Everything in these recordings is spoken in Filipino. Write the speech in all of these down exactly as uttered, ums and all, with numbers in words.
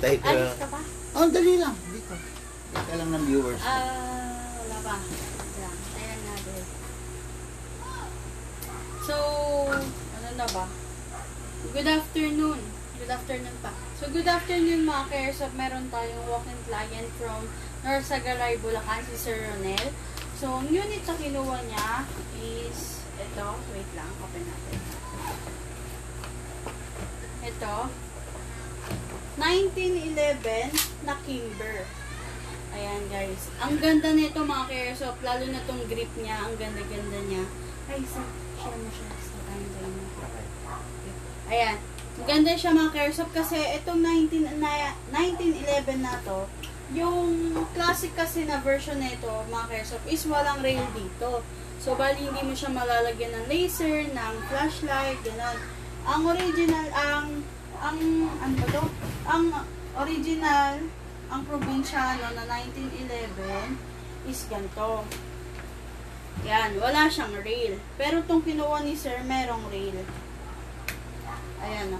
tayo. Alis ka pa? Oh, dali lang. Dito. Dito lang ng viewers. Ah, uh, wala pa. Yan, tayo natin. So, ano na ba? Good afternoon. Good afternoon pa. So, good afternoon mga ka-airsoft. Meron tayong walk-in client from Norsagaray, Bulacan, si Sir Ronel. So, ang unit na kinuha niya is ito. Wait lang, open natin. Ito. nineteen eleven na Kimber. Ayan guys. Ang ganda nito mga ka-airsoft. Lalo na tong grip niya. Ang ganda-ganda niya. Ay, sir. Share mo siya. Ayan. Ang ganda siya mga ka-airsoft kasi itong nineteen eleven na to, yung classic kasi na version nito mga ka-airsoft is walang rail dito. So, bali hindi mo siya malalagyan ng laser, ng flashlight, gano'n. Ang original, ang, ang, ano ba to? Ang original, ang probinsyano na nineteen eleven is ganito. Yan, wala siyang rail. Pero itong kinuha ni sir, merong rail. Ayan o.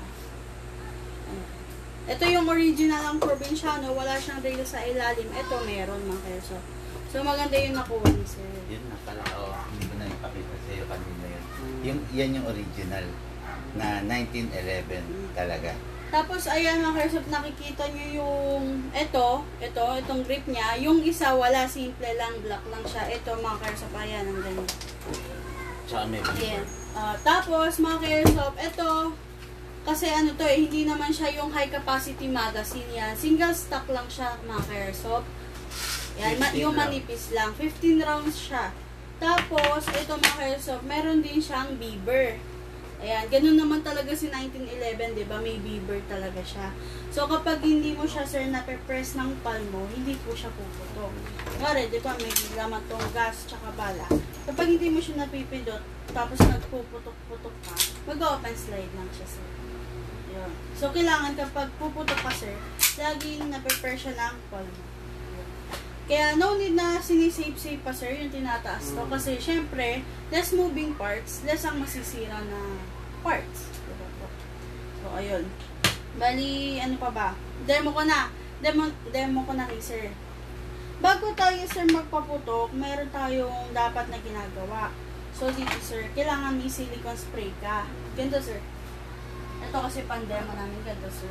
Ito yung original ang probinsyano, wala siyang rail sa ilalim. Ito meron mga keso. So maganda yung nakuha ni sir. Yun na pala. Oh, hindi ko na ipakita sa iyo kanina yun. Yung, yan yung original na nineteen eleven talaga. Tapos ayan mga keso, nakikita nyo yung ito, ito, itong grip niya. Yung isa wala, simple lang, black lang siya. Ito mga keso, ayan, ang ganda. Tsaka may Ayan. Uh, tapos mga keso, ito, kasi ano to eh, hindi naman siya yung high capacity magazine yan. Single stock lang siya mga ka-airsoft. Yan, ma yung manipis lang. fifteen rounds siya. Tapos, ito mga ka-airsoft, meron din siyang beaver. Ayan, ganun naman talaga si nineteen eleven, diba? May beaver talaga siya. So, kapag hindi mo siya, sir, nape-press ng palmo, hindi po siya puputok. Ngari, diba? May laman tong gas tsaka bala. Kapag hindi mo siya napipindot, tapos nagpuputok-putok ka, mag-open slide lang siya, sir. Yun. So, kailangan kapag puputok ka, sir, laging nape-press siya ng palmo. Kaya, no need na sinisave-save pa, sir, yung tinataas to. Kasi, syempre, less moving parts, less ang masisira na parts. So, ayun. Bali, ano pa ba? Demo ko na. Demo, demo ko na kay sir. Bago tayo, sir, magpaputok, meron tayong dapat na ginagawa. So, dito, sir, kailangan may silicone spray ka. Ganito, sir. Ito kasi pan-demo namin. Ganito, sir.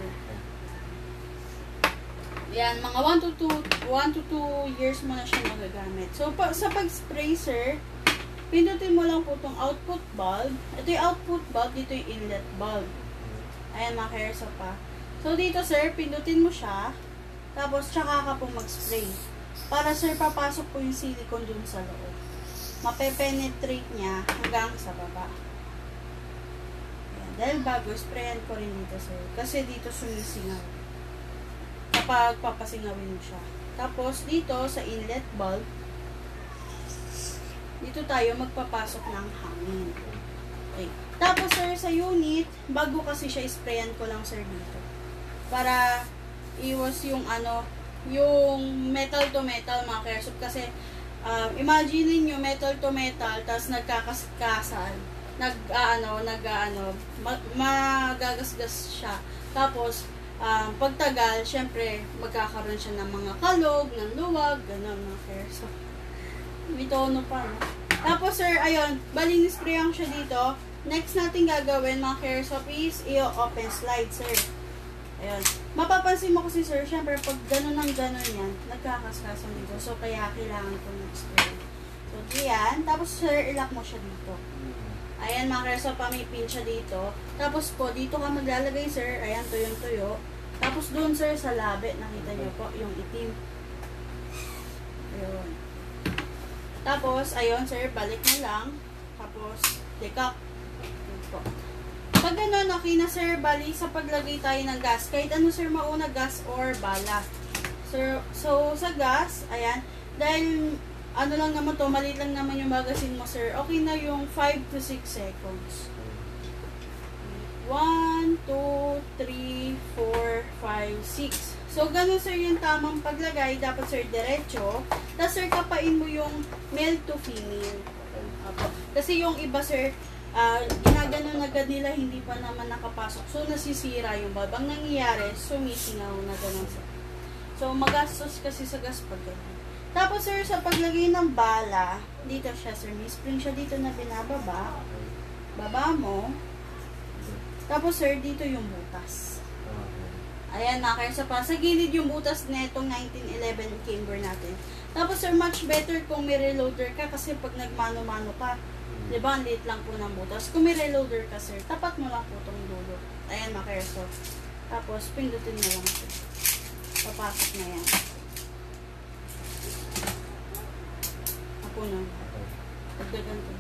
Yan, mga one to two years mo na siya magagamit. So, pa, sa pag-spray, sir, pindutin mo lang po itong output bulb. Ito yung output bulb, dito yung inlet bulb. Ayan, mga ka-airsoft pa. So, dito, sir, pindutin mo siya. Tapos, tsaka ka po mag-spray. Para, sir, papasok po yung silicone dun sa loob. Mape-penetrate niya hanggang sa baba. Ayan, dahil bago, sprayan ko rin dito, sir. Kasi dito sumisingaw. Kapag papasingawin mo siya. Tapos, dito sa inlet bulb, dito tayo magpapasok ng hangin. Okay. Tapos, sir, sa unit, bago kasi siya, sprayan ko lang, sir, dito. Para iwas yung ano, yung metal to metal, mga ka-airsoft. Kasi, um, imagine nyo, metal to metal, tapos nagkakaskasan, nag, uh, ano, nag, uh, ano, mag, magagasgas siya. Tapos, Um, pagtagal, syempre, magkakaroon siya ng mga kalog, ng luwag, gano'n, mga ka-airsoft. May tono pa, no? Tapos, sir, ayun, bali nisprayang siya dito. Next natin gagawin, mga ka-airsoft, is i-open slide, sir. Ayun. Mapapansin mo kasi, sir, syempre, pag gano'n ng gano'n yan, nagkakaskasan dito. So, kaya kailangan ko mag-spray. So, diyan. Tapos, sir, ilak mo siya dito. Ayan, mga ka-airsoft, pa may pin siya dito. Tapos po, dito ka maglalagay, sir. Ayan, tuyong-tuyo. Tapos doon, sir, sa labi, nakita niyo po, yung itim. Ayun. Tapos, ayun, sir, balik na lang. Tapos, dekak. Ayun po. Pag gano'n, okay na, sir, bali sa paglagay tayo ng gas. Kahit ano, sir, mauna, gas or bala. Sir, so, sa gas, ayan, dahil, ano lang naman to, maliit lang naman yung magazine mo, sir, okay na yung five to six seconds. one, two, three, four, five, six. So, ganun, sir, yung tamang paglagay. Dapat, sir, diretso. Tapos, sir, kapain mo yung male to female. Kasi yung iba, sir, ah ginaganon agad nila, hindi pa naman nakapasok. So, nasisira yung bulb. Ang nangyayari, sumisingaw na ganun siya. So, magastos kasi sa gas pag ganun. Tapos, sir, sa paglagay ng bala, dito siya, sir. May spring siya dito na binababa. Baba mo. Tapos, sir, dito yung butas. Ayan, makers pa. Sa gilid yung butas netong nineteen eleven camber natin. Tapos, sir, much better kung may reloader ka kasi pag nagmano-mano ka, di ba, ang liit lang po ng butas. Kung may reloader ka, sir, tapat mo lang po itong dulo. Ayan, makers. Tapos, pindutin mo lang, sir. Papasok na yan. Ako na. Pagdagan to.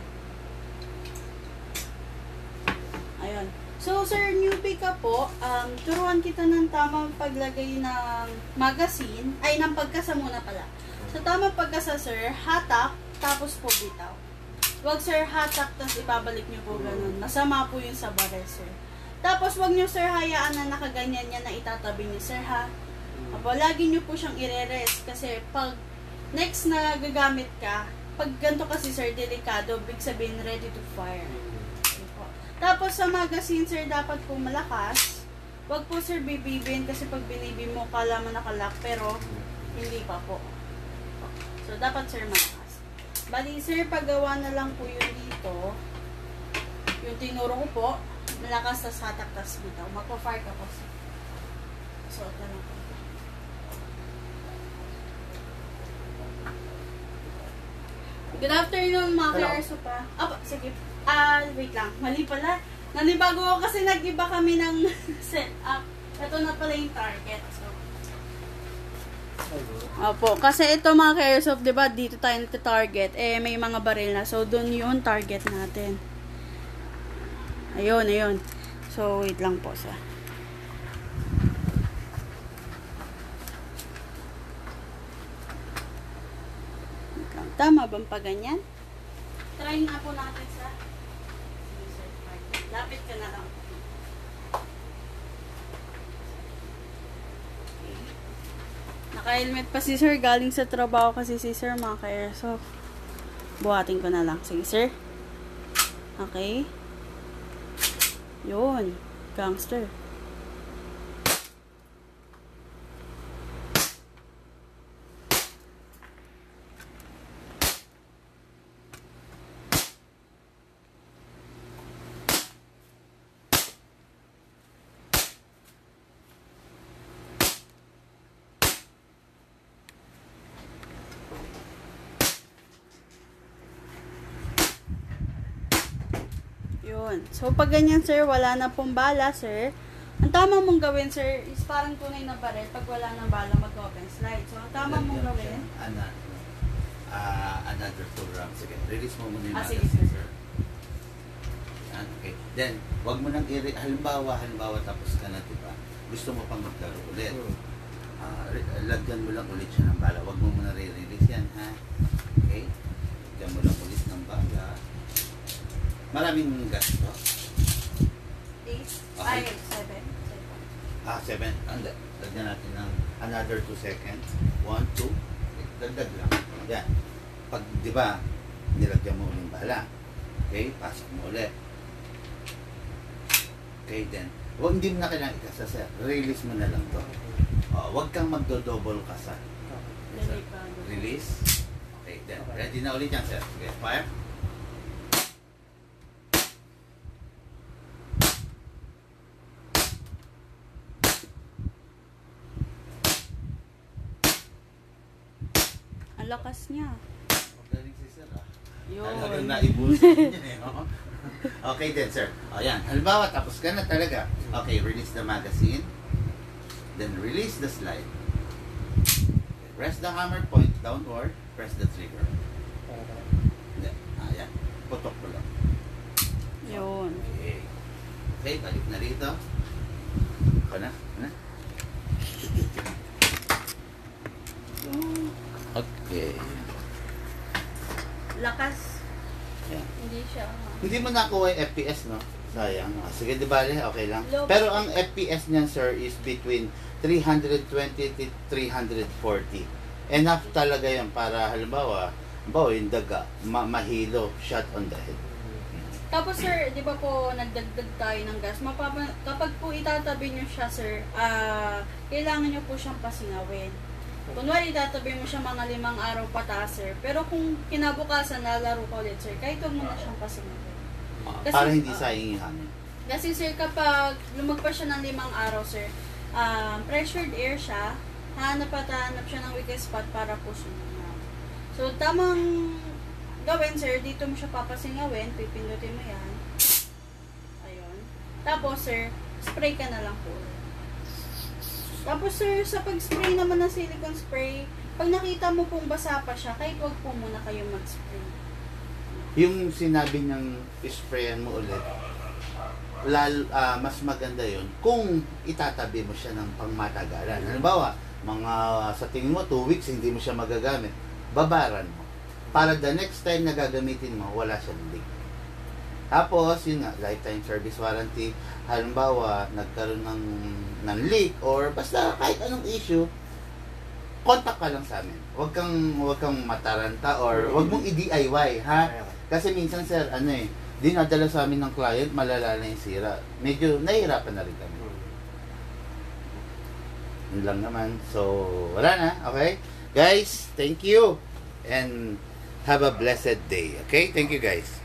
Ayun. So, sir, newbie ka po, um, turuan kita ng tamang paglagay ng magazine, ay, ng pagkasa muna pala. So, tamang pagkasa, sir, hatak, tapos po bitaw. Huwag, sir, hatak, tapos ibabalik nyo po ganun. Masama po yun sa barrel, sir. Tapos, wag nyo, sir, hayaan na nakaganyan yan na itatabi nyo, sir, ha? Apo, lagi nyo po siyang ire-rest kasi pag next na gagamit ka, pag ganito kasi, sir, delikado, big sabihin, ready to fire. Tapos sa magazine, sir, dapat po malakas. Wag po, sir, bibibin kasi pag binibi mo, kala mo nakalock, pero hindi pa po. So, dapat, sir, malakas. Bali, sir, paggawa na lang po yun dito. Yung tinuro ko po, malakas, tas hatak, tas bitaw. Magpa-fire ka po, sir. So, ito na po. Good afternoon, mga ka-airso pa. Apa, sige. Ah, wait lang. Mali pala. Nanibago ako kasi nag-iba kami ng setup. Ito na pala yung target. So. Opo. Kasi ito mga ka-airsoft, diba, dito tayo nagta-target. Eh, may mga baril na. So, dun yung target natin. Ayun, ayun. So, wait lang po sa. Tama bang pa ganyan? Try nga po natin sa lapit ka na lang. Okay. Naka-helmet pa si sir. Galing sa trabaho kasi si sir, mga ka-airsoft. Buhatin ko na lang. Sige, sir. Okay. Yun. Gangster. Yun. So, pag ganyan, sir, wala na pong bala, sir. Ang tama mong gawin, sir, is parang tunay na baril. Pag wala na bala, mag-open slide. So, ang tama mong gawin. Ano, uh, another two rounds. Sige, release mo muna yung Ah, magazine, sige, sir. Yan, okay. Then, wag mo nang i- halimbawa, halimbawa, tapos ka na, diba? Gusto mo pang maglaro ulit. Uh, lagyan mo lang ulit siya ng bala. Wag mo muna re-release yan, ha? Okay? Lagyan mo lang ulit ng bala. Maraming gas to? eight? Okay. Ay, seven. Ah, seven. Anda. Lagyan natin ng another two seconds. One, two. Dagdag lang. Yan. Pag, di ba, nilagyan mo ulit bala. Okay? Pasok mo ulit. Okay, then. Huwag, hindi mo na kailangan ikasa, sir. Release mo na lang to. Uh, huwag kang magdo-double kasa. Okay, release. Okay, then. Ready na ulit yan, sir. Okay, fire. Ang lakas niya. Magaling si sir, ah. Yun. Talagang naibusin niya eh. Oh. Okay then, sir. O yan. Halimbawa, tapos ka na talaga. Okay, release the magazine. Then release the slide. Okay, press the hammer point downward. Press the trigger. Then, ah, yan. Putok ko lang. Yun. Okay. Okay, balik na rito. Ako na. Ako na. Okay. Lakas. Yan. Hindi siya. Hindi mo nakuha yung F P S, no? Sayang. Ah, sige, di bale, okay lang. Low. Pero ang F P S niyan, sir, is between three twenty to three forty. Enough talaga yan para, halimbawa, halimbawa yung daga, ma mahilo, shot on the head. Tapos sir, di ba po nagdagdag tayo ng gas? Mapapa, kapag po itatabi nyo siya sir, ah kailangan nyo po siyang pasingawin. Kunwari itatabi mo siya mga limang araw pataas sir, pero kung kinabukasan nalaro ka ulit sir, kahit huwag mo na siyang pasingawin. Kasi, Para hindi ah, sayang yung hangin. Kasi sir, kapag lumagpas siya ng limang araw sir, um, pressured air siya, hanap at hanap siya ng weakest spot para po sumunod. So, tamang gawin sir, dito mo siya papasingawin, pipindutin mo yan. Ayun. Tapos sir, spray ka na lang po. Tapos sir, sa pag-spray naman ng silicone spray, pag nakita mo pong basa pa siya, kahit wag po muna kayo mag-spray. Yung sinabi niyang sprayan mo ulit, lal, ah, mas maganda yon kung itatabi mo siya ng pangmatagalan. Halimbawa, mga sa tingin mo, two weeks, hindi mo siya magagamit. Babaran mo. Para the next time na gagamitin mo, wala siyang leak. Tapos, yun nga, lifetime service warranty. Halimbawa, nagkaroon ng, ng leak or basta kahit anong issue, contact ka lang sa amin. Huwag kang, huwag kang mataranta or huwag mong i-D I Y, ha? Kasi minsan, sir, ano eh, dinadala sa amin ng client, malala na yung sira. Medyo nahihirapan na rin kami. Yun lang naman. So, wala na. Okay? Guys, thank you. And have a blessed day. Okay? Thank you, guys.